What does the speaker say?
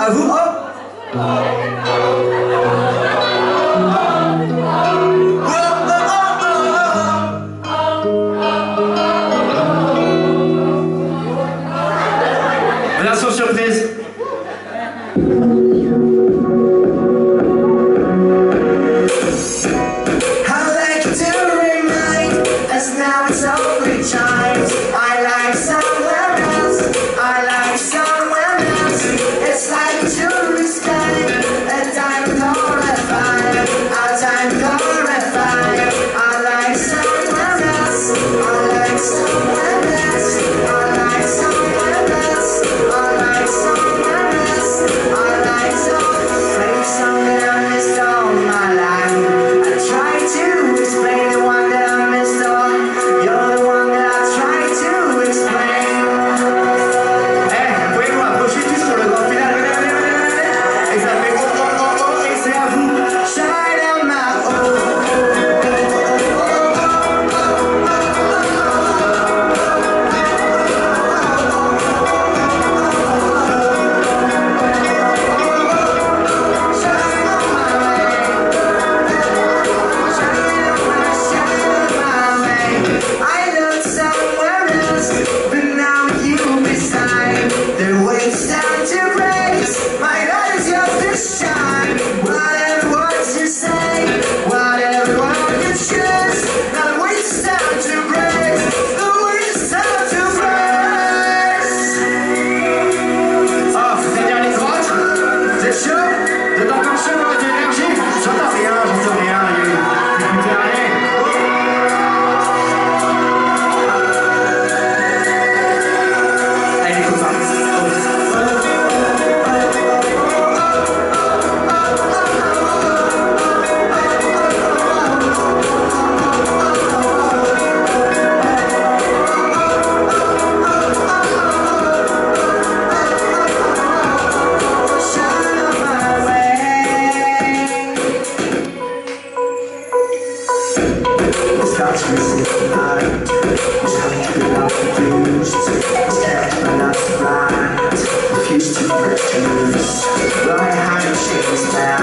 à vous, hop. Version surprise. Now it's over chimes. I like somewhere else. I like somewhere else. It's like a tourist guide. A time glorified. A time glorified. I like somewhere else. I like somewhere else. I like somewhere else. I like somewhere else. I like somewhere. Something I missed all my life. I try to explain the one that I missed all. You're the one that I try to explain. Vous pouvez vous rapprocher tous pour le grand final. Et ça fait oh oh oh oh et c'est à vous. Shine on my starts missing tonight. Telling you that I'm confused. Scared but not right. Refuse to refuse. Right hand chains down.